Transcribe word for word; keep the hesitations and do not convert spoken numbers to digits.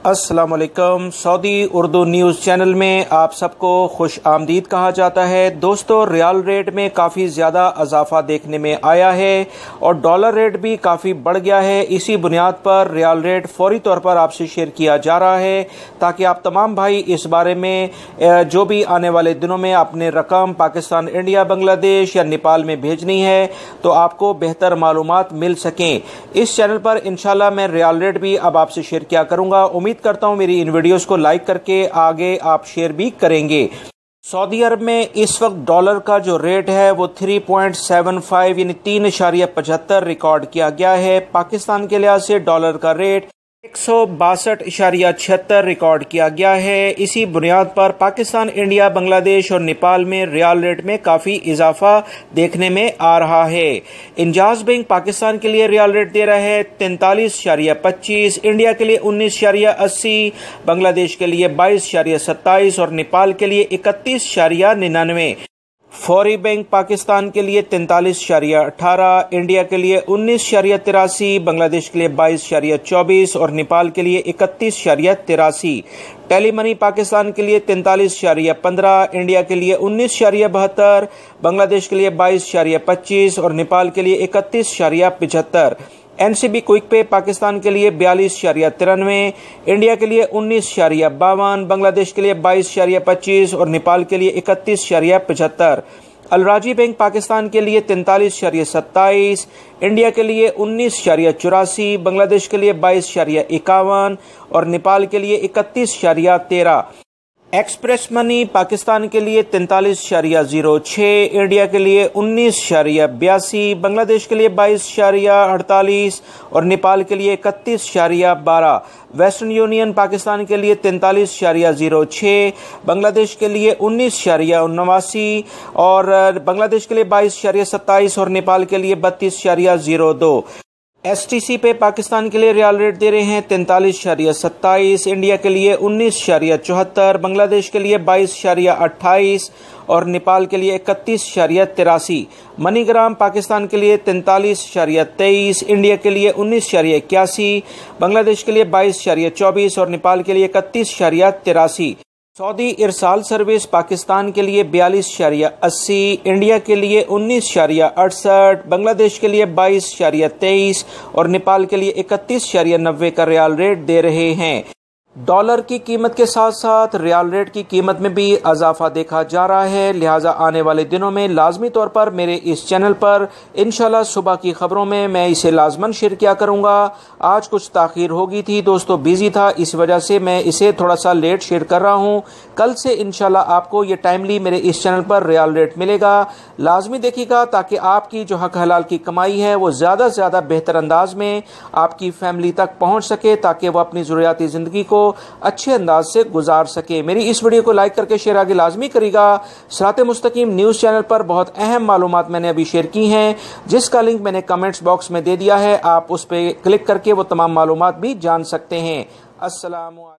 अस्सलाम वालेकुम। Saudi Urdu news channel में आप सबको खुश आमदीद कहा जाता है। दोस्तों, रियाल रेट में काफ़ी ज़्यादा इजाफा देखने में आया है और डॉलर रेट भी काफ़ी बढ़ गया है। इसी बुनियाद पर रियाल रेट फौरी तौर पर आपसे शेयर किया जा रहा है ताकि आप तमाम भाई इस बारे में जो भी आने वाले दिनों में आपने रकम पाकिस्तान, इंडिया, बांग्लादेश या नेपाल में भेजनी है तो आपको बेहतर मालूमात मिल सकें। इस चैनल पर इंशाल्लाह मैं रियाल रेट भी अब आपसे शेयर किया करूँगा। उम्मीद करता हूं मेरी इन वीडियोस को लाइक करके आगे आप शेयर भी करेंगे। सऊदी अरब में इस वक्त डॉलर का जो रेट है वो थ्री पॉइंट सेवन फाइव यानी तीन इशारिया पचहत्तर रिकॉर्ड किया गया है। पाकिस्तान के लिहाज से डॉलर का रेट एक सौ बासठ इशारिया छिहत्तर रिकॉर्ड किया गया है। इसी बुनियाद पर पाकिस्तान, इंडिया, बांग्लादेश और नेपाल में रियाल रेट में काफ़ी इजाफा देखने में आ रहा है। इंजाज बैंक पाकिस्तान के लिए रियाल रेट दे रहा है तैंतालीस इशारिया पच्चीस, इंडिया के लिए उन्नीस इशारिया अस्सी, बांग्लादेश के लिए बाईस इशारिया सत्ताईस और नेपाल के लिए इकतीस इशारिया निन्यानवे। फौरी बैंक पाकिस्तान के लिए तैंतालीस इशारिया अठारह, इंडिया के लिए उन्नीस इशारिया तिरासी, बांग्लादेश के लिए बाईस इशारिया चौबीस और नेपाल के लिए इकतीस इशारिया तिरासी। टेली मनी पाकिस्तान के लिए तैंतालीस इशारिया पंद्रह, इंडिया के लिए उन्नीस इशारिया बहत्तर, बांग्लादेश के लिए बाईस इशारिया पच्चीस और नेपाल के लिए इकतीस इशारिया पिछहत्तर। एनसीबी क्विक पे पाकिस्तान के लिए बयालीस इशारिया तिरानवे, इंडिया के लिए उन्नीस इशारिया बावन, बांग्लादेश के लिए बाईस इशारिया पच्चीस और नेपाल के लिए इकतीस इशारिया पचहत्तर। अलराजी बैंक पाकिस्तान के लिए तैंतालीस इशारिया सत्ताईस, इंडिया के लिए उन्नीस इशारिया चौरासी, बांग्लादेश के लिए बाईस इशारिया इक्यावन और नेपाल के लिए इकतीस इशारिया तेरह। एक्सप्रेस मनी पाकिस्तान के लिए तैंतालीस इशारिया जीरो छः, इंडिया के लिए उन्नीस इशारिया बयासी, बांग्लादेश के लिए बाईस इशारिया अड़तालीस और नेपाल के लिए इकतीस इशारिया बारह। वेस्टर्न यूनियन पाकिस्तान के लिए तैंतालीस इशारिया जीरो छः, बांग्लादेश के लिए उन्नीस इशारिया नवासी और बांग्लादेश के लिए बाईस इशारिया सत्ताईस और नेपाल के लिए बत्तीस इशारिया जीरो दो। एस टी सी पे पाकिस्तान के लिए रियाल रेट दे रहे हैं तैंतालीस इशारिया सत्ताईस, इंडिया के लिए उन्नीस इशारिया चौहत्तर, बांग्लादेश के लिए बाईस इशारिया अट्ठाईस और नेपाल के लिए इकतीस इशारिया तिरासी। मनीग्राम पाकिस्तान के लिए तैंतालीस इशारिया तेईस, इंडिया के लिए उन्नीस इशारिया इक्यासी, बांग्लादेश के लिए बाईस इशारिया चौबीस और नेपाल के लिए इकतीस इशारिया तिरासी। सऊदी इरसाल सर्विस पाकिस्तान के लिए बयालीस इशारिया अस्सी, इंडिया के लिए उन्नीस इशारिया अड़सठ, बांग्लादेश के लिए बाईस इशारिया तेईस और नेपाल के लिए इकतीस इशारिया नब्बे का रियाल रेट दे रहे हैं। डॉलर की कीमत के साथ साथ रियाल रेट की कीमत में भी इजाफा देखा जा रहा है, लिहाजा आने वाले दिनों में लाजमी तौर पर मेरे इस चैनल पर इंशाल्लाह सुबह की खबरों में मैं इसे लाजमन शेयर किया करूंगा। आज कुछ ताख़ीर हो गई थी दोस्तों, बिजी था, इस वजह से मैं इसे थोड़ा सा लेट शेयर कर रहा हूं। कल से इंशाल्लाह आपको ये टाइमली मेरे इस चैनल पर रियाल रेट मिलेगा। लाजमी देखिएगा ताकि आपकी जो हक हलाल की कमाई है वो ज़्यादा से ज़्यादा बेहतर अंदाज में आपकी फैमिली तक पहुँच सके ताकि वह अपनी ज़रूरियाती ज़िंदगी को अच्छे अंदाज से गुजार सके। मेरी इस वीडियो को लाइक करके शेयर आगे लाजमी करेगा। सिरात मुस्तकीम न्यूज़ चैनल पर बहुत अहम मालूमात मैंने अभी शेयर की हैं जिसका लिंक मैंने कमेंट्स बॉक्स में दे दिया है, आप उस पर क्लिक करके वो तमाम मालूमात भी जान सकते हैं। अस्सलाम।